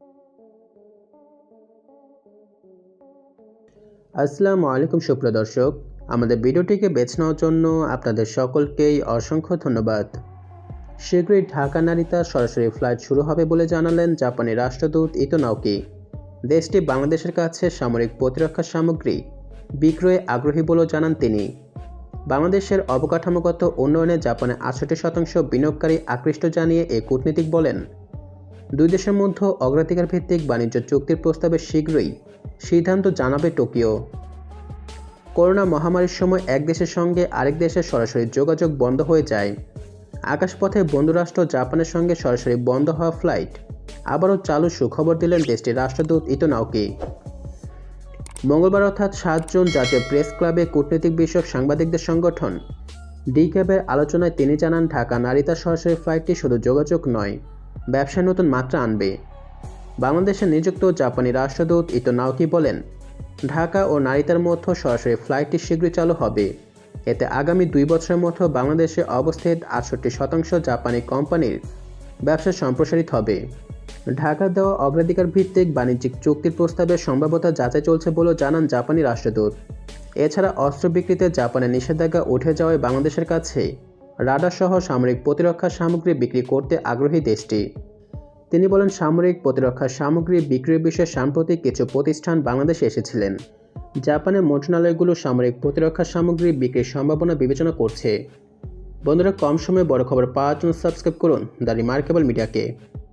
আসসালামু আলাইকুম সুপ্রিয় দর্শক, আমাদের ভিডিওটিকে বেছে নেওয়ার জন্য আপনাদের সকলকেই অসংখ্য ধন্যবাদ। শীঘ্রই ঢাকা নারিতা সরাসরি ফ্লাইট শুরু হবে বলে জানালেন জাপানি রাষ্ট্রদূত ইতো নাওকি। দেশটি বাংলাদেশের কাছে সামরিক প্রতিরক্ষা সামগ্রী বিক্রয়ে আগ্রহী বলেও জানান তিনি। বাংলাদেশের অবকাঠামোগত উন্নয়নে জাপানে ৬৮% বিনিয়োগকারী আকৃষ্ট জানিয়ে এই কূটনীতিক বলেন, দুই দেশের মধ্যে অগ্রাধিকার ভিত্তিক বাণিজ্য চুক্তির প্রস্তাবে শীঘ্রই সিদ্ধান্ত জানাবে টোকিও। করোনা মহামারীর সময় এক দেশের সঙ্গে আরেক দেশের সরাসরি যোগাযোগ বন্ধ হয়ে যায়। আকাশপথে বন্ধুরাষ্ট্র জাপানের সঙ্গে সরাসরি বন্ধ হওয়া ফ্লাইট আবারও চালু সুখবর দিলেন দেশটির রাষ্ট্রদূত ইতো নাওকি। মঙ্গলবার অর্থাৎ ৭ জুন জাতীয় প্রেস ক্লাবে কূটনৈতিক বিষয়ক সাংবাদিকদের সংগঠন ডিক্যাবের আলোচনায় তিনি জানান, ঢাকা নারিতা সরাসরি ফ্লাইটটি শুধু যোগাযোগ নয়, ব্যবসায় নতুন মাত্রা আনবে। বাংলাদেশে নিযুক্ত জাপানি রাষ্ট্রদূত ইতো নাওকি বলেন, ঢাকা ও নারিতার মধ্যে সরাসরি ফ্লাইটটি শীঘ্রই চালু হবে। এতে আগামী 2 বছরের মধ্যে বাংলাদেশে অবস্থিত ৬৮% জাপানি কোম্পানির ব্যবসা সম্প্রসারিত হবে। ঢাকার দেওয়া অগ্রাধিকার ভিত্তিক বাণিজ্যিক চুক্তির প্রস্তাবের সম্ভাব্যতা যাচাই চলছে বলেও জানান জাপানি রাষ্ট্রদূত। এছাড়া অস্ত্র বিক্রিতে জাপানের নিষেধাজ্ঞা উঠে যাওয়ায় বাংলাদেশের কাছে রাডারসহ সামরিক প্রতিরক্ষা সামগ্রী বিক্রি করতে আগ্রহী দেশটি। তিনি বলেন, সামরিক প্রতিরক্ষা সামগ্রী বিক্রির বিষয়ে সাম্প্রতিক কিছু প্রতিষ্ঠান বাংলাদেশে এসেছিলেন। জাপানের মন্ত্রণালয়গুলো সামরিক প্রতিরক্ষা সামগ্রী বিক্রির সম্ভাবনা বিবেচনা করছে। বন্ধুরা, কম সময়ে বড় খবর পাওয়ার জন্য সাবস্ক্রাইব করুন দ্য রিমার্কেবল মিডিয়াকে।